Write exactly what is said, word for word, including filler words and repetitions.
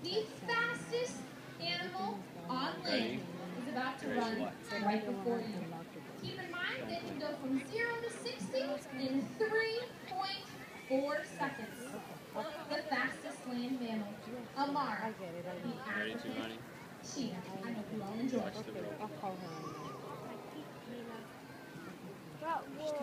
The fastest animal on land is about to run right before you. Keep in mind they can go from zero to sixty in three point four seconds. The fastest land mammal, Amara, the African cheetah. I hope you all enjoy. I'll call her on that.